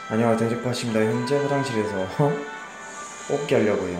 안녕하세요, 대적파십니다. 현재 화장실에서 뽑기 하려고요.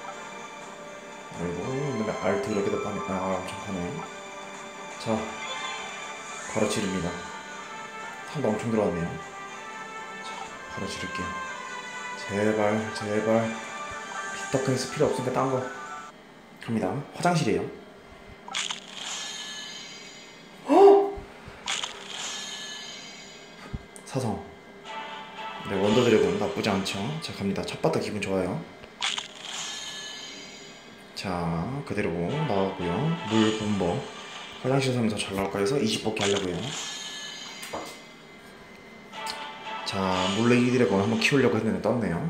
아이고, 알트 이렇게도 파네. 엄청 파네. 자, 바로 지릅니다. 탄도 엄청 들어왔네요. 자, 바로 지를게요. 제발, 제발. 비터크니스 필요 없으니까 딴 거. 갑니다. 화장실이에요. 사성. 네, 원더드래곤 나쁘지 않죠. 자, 갑니다. 첫 바닥 기분 좋아요. 자, 그대로 나오고요. 물 본버. 화장실 사면 더 잘 나올까 해서 20뽑기 하려고요. 자, 물레이 드래곤 한번 키우려고 했는데 떴네요.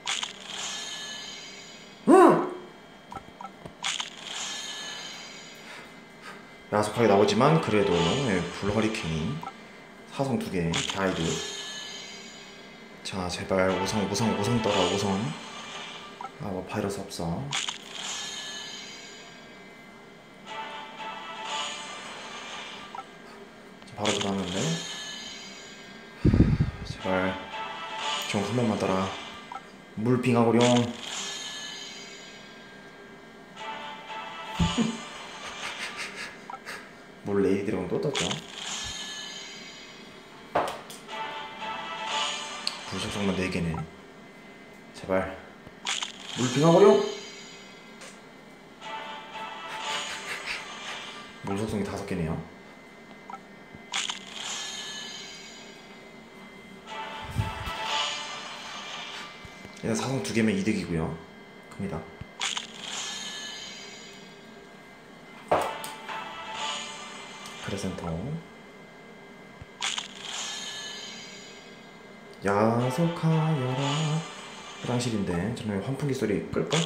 야속하게 나오지만 그래도 불 허리케인 사성 2개 가이드. 자, 제발 우성 떠라 우성. 뭐 바이러스 없어. 자, 바로 들어왔는데 제발 좀 한 번만 떠라. 물 빙하고룡. 물 레이디랑 또 떴죠. 불속성만 4개네. 제발 물 빙하고룡. 물속성이 5개네요. 일단 사성 2개면 이득이고요. 갑니다. 크레센터. 야속하여라. 화장실인데 저는 환풍기 소리 끌까?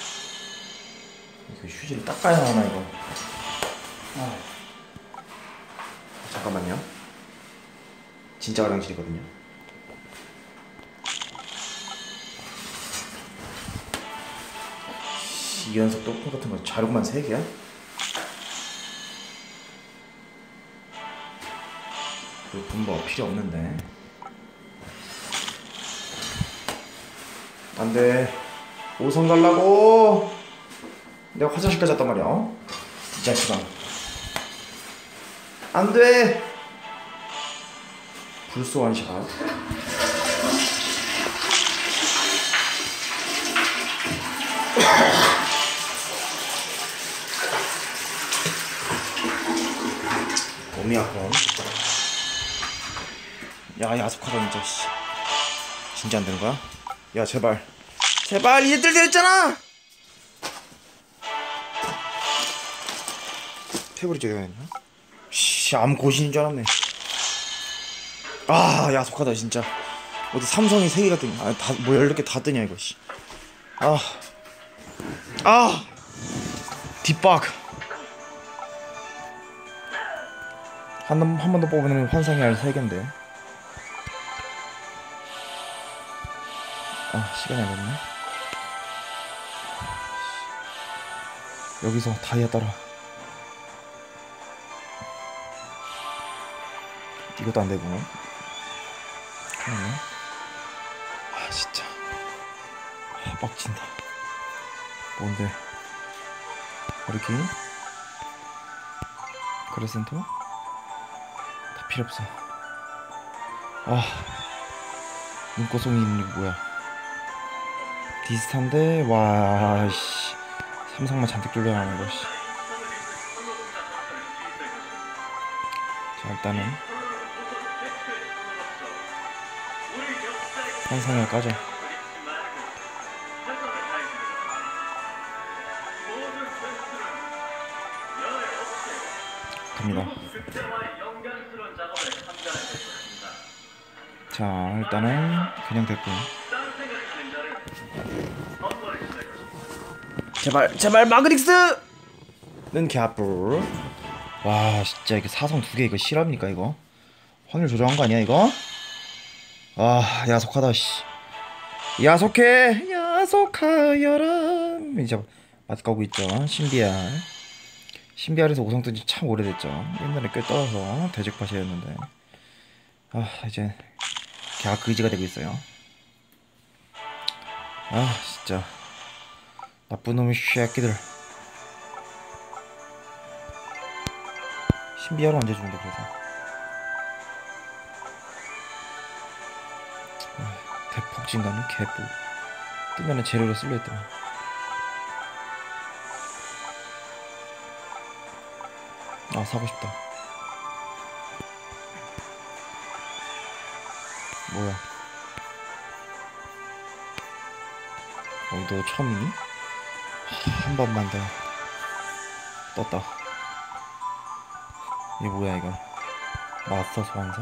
이거 휴지를 닦아야 하나 이거. 잠깐만요. 진짜 화장실이거든요. 이 연속 똑똑 같은 거 자료만 3개야? 그 분버 필요 없는데. 안돼. 5성 갈라고. 내가 화장실까지 갔단 말이야. 이 자식아. 안돼. 불소 원샷. 몸이 아파. 야, 야속하다 진짜. 씨. 진짜 안 되는 거야? 야, 제발. 제발 얘들 됐잖아. 페브리 줘야 되나? 씨, 암 고신인 줄 알았네. 아, 야속하다 진짜. 어디 삼성이 3개가 뜨냐? 뭐 16개 다 뜨냐 이거. 씨. 뒷박. 한 번 더 뽑으면 환상이 알 3개인데. 시간이 안 됐네. 여기서 다이아 따라. 이것도 안 되고. 그러네. 진짜. 빡친다. 뭔데? 허리케인? 크레센토? 다 필요 없어. 눈꽃송이 있는 게 뭐야? 비슷한데? 와, 씨. 삼성만 잔뜩 뚫려나오는 거, 씨. 자, 일단은 환상을 까자. 갑니다. 자, 일단은 그냥 됐고. 제발 마그릭스는 개아뿔. 와, 진짜 이게 사성 2개 이거 실합니까 이거? 확률 조정한 거 아니야 이거? 야속하다 씨. 야속해. 야속하여라. 이제 맛 가고 있죠. 신비알에서 5성 뜬지 참 오래됐죠. 옛날에 꽤 떠서 대적팟이었는데 이제 개가 그지가 되고 있어요. 아 진짜 나쁜 놈의 새끼들. 신비하러 언제 주는데 그래서. 대폭진가는 개뿔. 뜨면은 재료로 쓸려 있더만. 아 사고 싶다. 뭐야? 너 처음이니? 한 번만 더. 떴다. 이게 뭐야 이거? 마스터 소환사?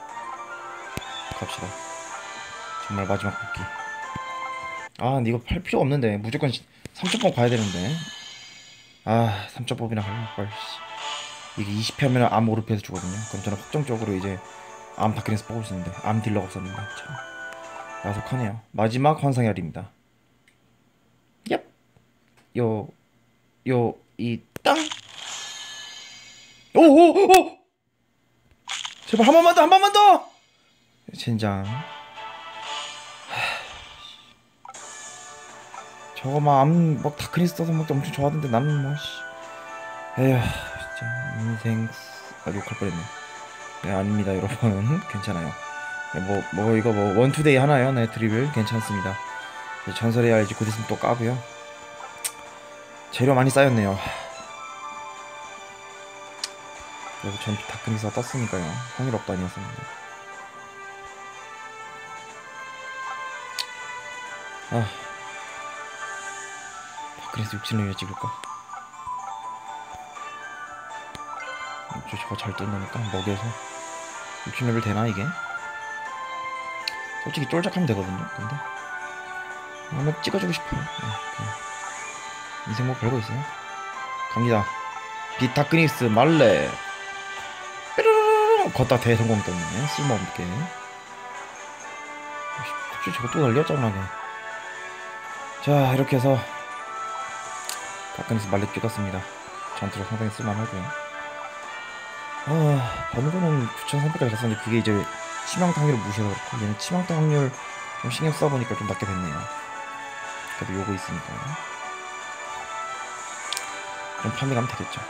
갑시다. 정말 마지막 뽑기. 아 근데 이거 팔 필요 없는데 무조건 3점법 가야 되는데. 아 3점법이나 할걸. 이게 20회 하면 암 오르페에서 주거든요. 그럼 저는 확정적으로 이제 암 다크니스 뽑을 수 있는데 암 딜러가 없었는데 참 야속하네요. 마지막 환상의 알입니다. 얍! 이 땅! 오오오! 제발 한 번만 더! 한 번만 더! 젠장. 저거 막 다크니스 떠서 막 엄청 좋아하던데 나는 뭐 에휴 진짜 인생 욕할 뻔했네. 네 아닙니다 여러분. 괜찮아요. 네, 이거 원투데이 하나요? 네 드립을 괜찮습니다. 전설의 알지 곧 있으면 또 까고요. 재료 많이 쌓였네요. 그래서 전 다크니스가 떴으니까요. 확률 없도 아니었었는데. 아 다크니스 60레벨 찍을까? 저거 잘 뜬다니까 먹여서 60레벨 되나 이게? 솔직히 쫄작하면 되거든요. 근데 한번 찍어주고 싶어요. 인생 뭐 별거 있어요? 갑니다. 빛 다크니스 말레 뾰로로로 걷다 대성공 때문에 쓸모없게. 혹시 저거 또 날려 짱나게. 자 이렇게 해서 다크니스 말레 찍었습니다. 전투로 상당히 쓸만하고요. 번호는 9,300까지 갔었는데 그게 이제 치명타 확률을 무시해서 그렇고 얘는 치명타 확률 좀 신경 써보니까 좀 낮게 됐네요. 그래도 요거 있으니까요. 좀 판매가면 되겠죠.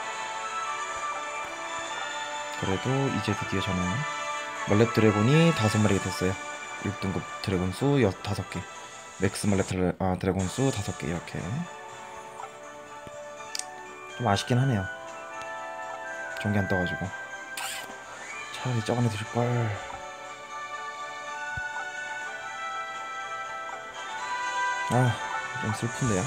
그래도 이제 드디어 저는 멀렙 드래곤이 5마리가 됐어요. 6등급 드래곤 수 5개, 맥스 멀렙 드래곤 수 5개 이렇게. 좀 아쉽긴 하네요. 전기 안 떠가지고 차라리 저번에 드릴걸. 좀 슬픈데요.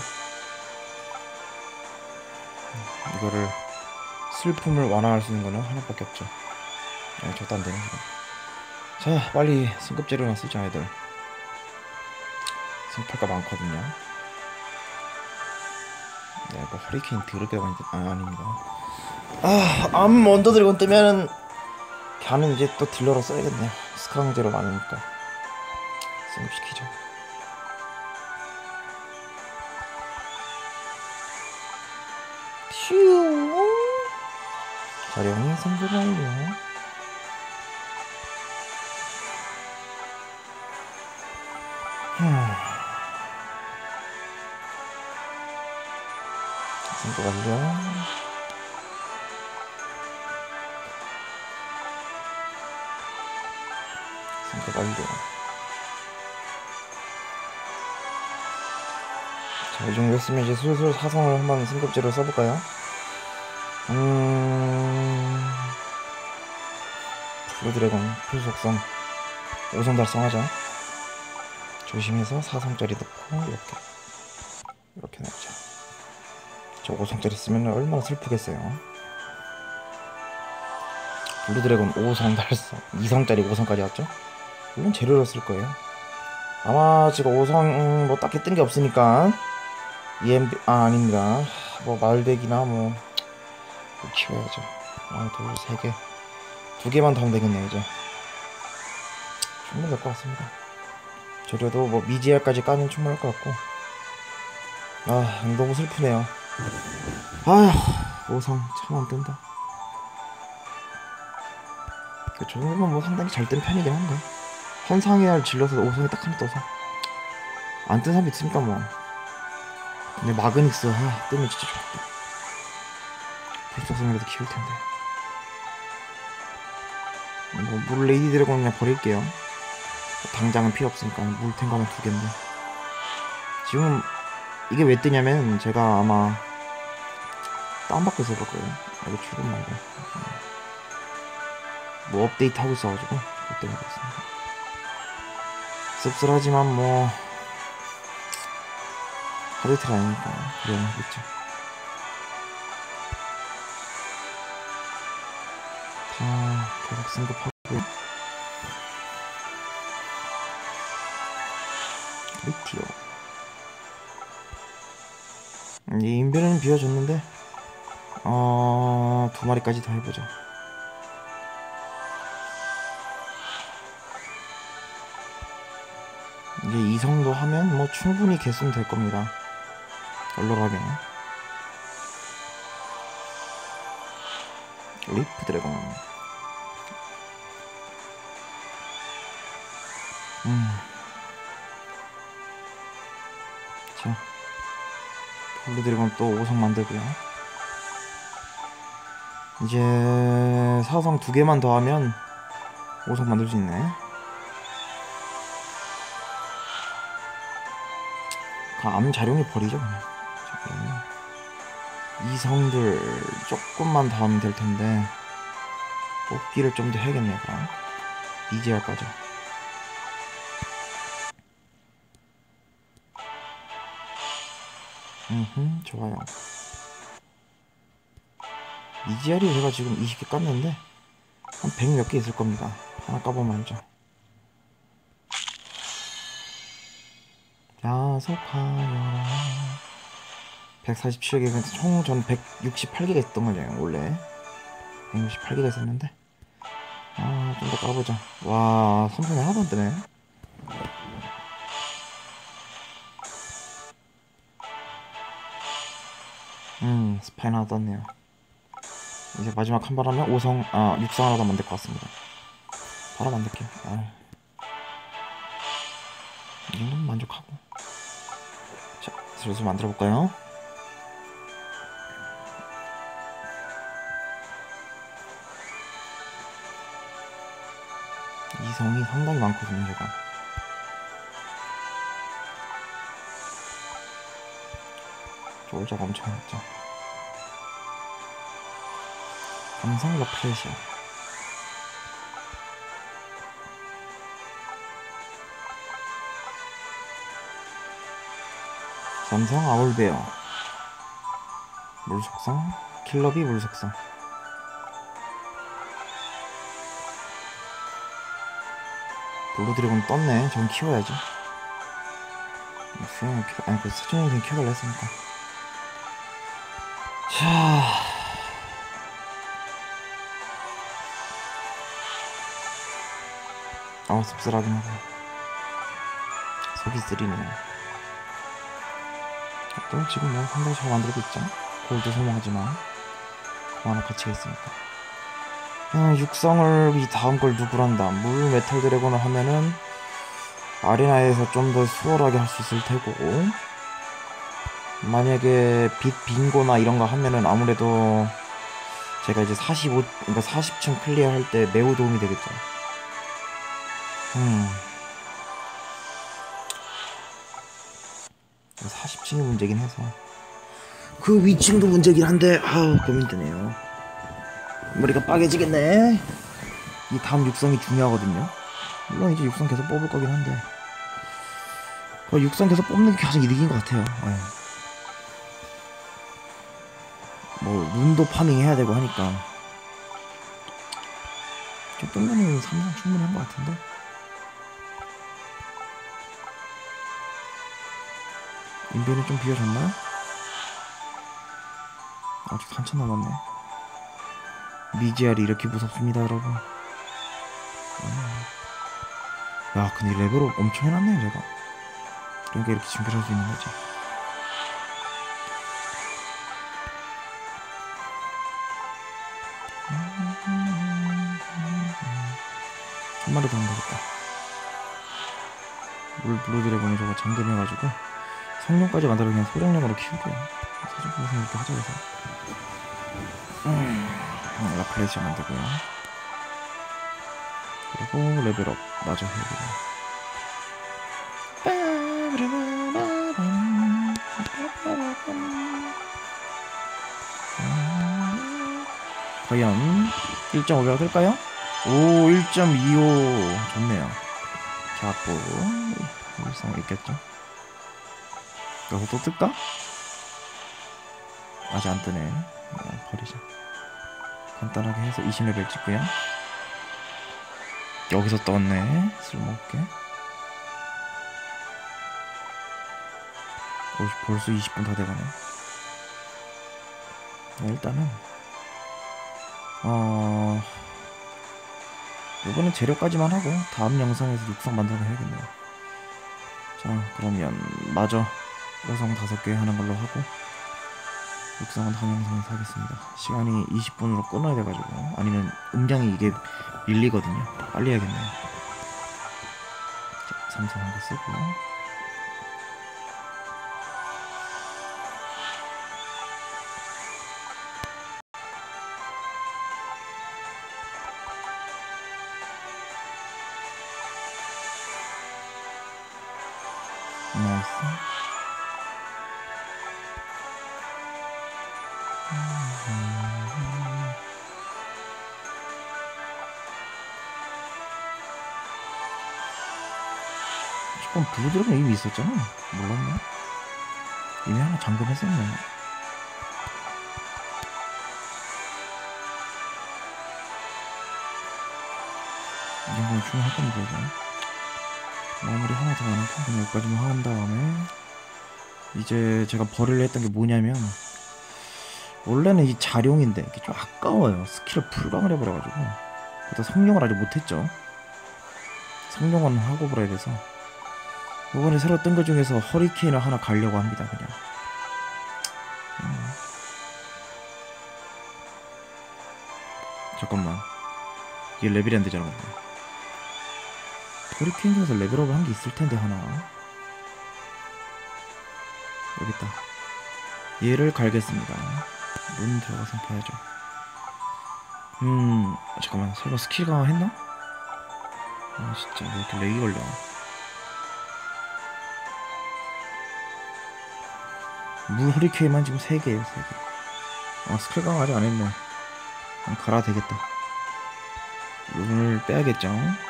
이거를 슬픔을 완화할 수 있는 거는 하나밖에 없죠. 저도 안 되네. 자 빨리 승급 재료나 쓰자 애들. 승팔가 많거든요. 네, 뭐 허리케인 더럽게 많이 아닙니다. 암 원더 드래곤 뜨면은 걔는 이제 또 딜러로 써야겠네요. 스카랑제로 많으니까 승급시키죠. 슈 자령이 승급 완료. 승급 완료. 승급 완료. 자, 이 정도 했으면 이제 슬슬 사성을 한번 승급제로 써볼까요? 블루드래곤 풀속성 5성 달성하자. 조심해서 4성짜리 넣고 이렇게 넣자. 저 5성짜리 쓰면 얼마나 슬프겠어요. 블루드래곤 5성 달성 2성짜리 5성까지 왔죠? 물론 재료로 쓸 거예요. 아마 지금 5성 뭐 딱히 뜬 게 없으니까 EMB 아닙니다. 뭐 말대기나 뭐 키워야죠. 둘, 3개 2개만 더 하면 되겠네요. 이제 충분히 될 것 같습니다. 재료도 뭐 미지알까지 까면 충분할 것 같고. 너무 슬프네요. 5성 참 안 뜬다. 저 정도면 뭐 상당히 잘 뜬 편이긴 한데 환상의 질러서 5성이 딱 하나 떠서 안 뜬 사람이 있으니까 뭐. 근데 마그닉스 뜨면 진짜 좋겠다. 불속성이라도 키울 텐데. 뭐 물 레이디 드래곤 그냥 버릴게요. 당장은 필요 없으니까 물탱 거는 2개인데. 지금 이게 왜 뜨냐면 제가 아마 다운받고 있을 거예요. 이거 출근 말고 뭐 업데이트 하고 있어가지고 그것 때문에 그렇습니다. 씁쓸하지만 뭐 하드트라 아니니까 그래야 하겠죠. 자, 계속 승급하고요. 리티오. 이 인벤은 비워줬는데 2마리까지 더 해보자. 이제 이 정도 하면 뭐 충분히 개수는 될 겁니다. 얼얼하게. 리프 드래곤. 자, 블루 드래곤 또 5성 만들고요. 이제 4성 2개만 더 하면 5성 만들 수 있네. 암 자룡이 버리죠 그냥. 이성들 조금만 더 하면 될 텐데 뽑기를 좀 더 해야겠네. 그럼 이지알까지. 좋아요. 이지알이 제가 지금 20개 깠는데 한 100 몇 개 있을 겁니다. 하나 까보면 알죠. 야속하여라. 147개, 총 전 168개가 있던 거죠 원래. 168개가 있었는데 좀 더 까보자. 와, 삼성이 하나도 안 뜨네. 스파인 하나 떴네요. 이제 마지막 한 번 하면 5성, 6성 하나 더 만들 것 같습니다. 바로 만들게요. 이 정도면 만족하고. 자, 슬슬 만들어 볼까요? 이성이 상당히 많거든요, 제가. 쫄자가 엄청 많죠. 감성 러프레시아. 삼성 아울베어. 물속성. 킬러비 물속성. 블루 드래곤 떴네. 전 키워야지. 수영을 아니, 그 사촌형생 키워달라 했으니까. 자, 씁쓸하긴 하고 속이 쓰리네요. 또 지금 뭐 상당히 잘 만들고 있죠. 골드 소모하지만 그만한 가치가 있으니까. 육성을 이 다음 걸 누구란다. 물 메탈 드래곤을 하면은 아레나에서 좀 더 수월하게 할 수 있을 테고, 만약에 빛 빙고나 이런 거 하면은 아무래도 제가 이제 그러니까 40층 클리어 할 때 매우 도움이 되겠죠. 40층이 문제긴 해서 그 위층도 문제긴 한데 고민되네요. 머리가 빠개지겠네. 이 다음 육성이 중요하거든요. 물론 이제 육성 계속 뽑을 거긴 한데 육성 계속 뽑는 게 가장 이득인 것 같아요. 뭐 눈도 파밍 해야 되고 하니까 저 정도는 삼성 충분히 한 것 같은데. 인벤이 좀 비어졌나? 아직 한참 남았네. 미지알이 이렇게 무섭습니다, 여러분. 야, 근데 레벨업 엄청 해놨네요, 제가. 그러니까 이렇게 준비를 할 수 있는 거지. 한 마리 더 한다겠다. 물 블루드래곤을 저거 잠금해가지고 성룡까지 만들어 그냥 소량량으로 키울게요. 사정공성 이렇게 하자 해서 라플레이션 만들고요. 그리고 레벨업 마저 해야겠네요. 과연 1.5배가 될까요? 오, 1.25 좋네요. 자꾸 일상 있겠죠. 여기서 또 뜰까? 아직 안 뜨네. 버리자. 간단하게 해서 20레벨 찍고요. 여기서 떴네. 쓸모없게. 벌써 20분 다 돼가네. 일단은 이번엔 재료까지만 하고 다음 영상에서 육성 만들어 해야겠네요. 자, 그러면 마저 오성 5개 하는 걸로 하고 육성은 다음 영상에서 하겠습니다. 시간이 20분으로 끊어야 돼가지고, 아니면 음량이 이게 밀리거든요. 빨리 해야겠네요. 자, 삼성 한 거 쓰고 나이스. 조금 블루드래곤 이미 있었잖아. 몰랐네. 이미 하나 잠금했었네. 이 정도는 충분할 겁니다. 이제 마무리 하나 더 안 하고 그냥 여기까지만 한 다음에 이제 제가 버리려 했던 게 뭐냐면, 원래는 이 자룡인데 이게 좀 아까워요. 스킬을 불강을 해버려가지고. 일단 성룡을 아직 못했죠. 성룡은 하고 버려야 돼서 이번에 새로 뜬 것 중에서 허리케인을 하나 가려고 합니다. 그냥 잠깐만, 이게 레벨이 안 되잖아. 근데 허리케인 중에서 레벨업을 한 게 있을 텐데 하나. 여기 있다. 얘를 갈겠습니다. 문 들어가서 봐야죠. 잠깐만, 설마 스킬 강화 했나? 아 진짜 왜 이렇게 렉이 걸려. 물 허리케인만 지금 3개에요 3개. 아 스킬 강화 아직 안 했네. 갈아야 되겠다. 이걸 빼야겠죠.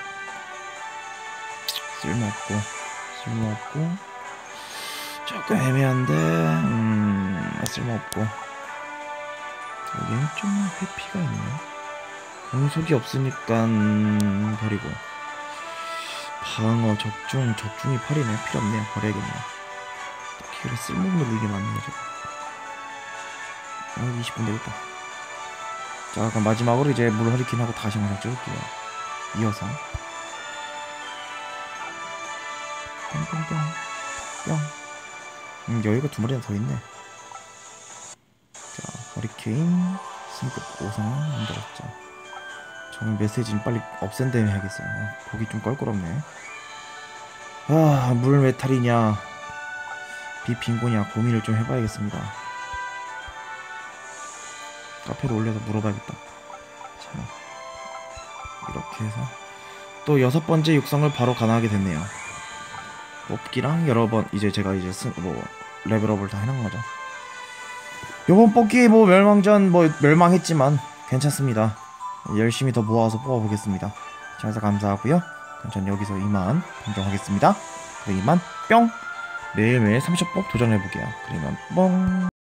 쓸모없고 조금 애매한데 쓸모없고. 여기는 좀 회피가 있네. 공속이 없으니까 버리고. 방어 적중이 8이네. 필요 없네요. 버려야겠네요. 딱히 그래 쓸모없는 물게 많네요 저거. 20분 되겠다. 자, 그럼 마지막으로 이제 물 허리케인 하고 다시 영상 찍을게요. 이어서 뿅. 여기가 2마리나 더 있네. 자, 허리케인 승급 5성 만들었죠. 저는 메시지는 빨리 없앤 다음에 해야겠어요. 보기 좀 껄끄럽네. 아, 물 메탈이냐 비빙고냐 고민을 좀 해봐야겠습니다. 카페로 올려서 물어봐야겠다. 자, 이렇게 해서 또 6번째 육성을 바로 가능하게 됐네요. 뽑기랑 여러 번 이제 제가 이제 레벨업을 다 해놓은 거죠. 요번 뽑기 멸망전 멸망했지만 괜찮습니다. 열심히 더 모아서 뽑아보겠습니다. 자, 감사하고요. 전 여기서 이만 방송하겠습니다. 그럼 이만 뿅. 매일매일 30법 도전해보게요. 그러면 뻥.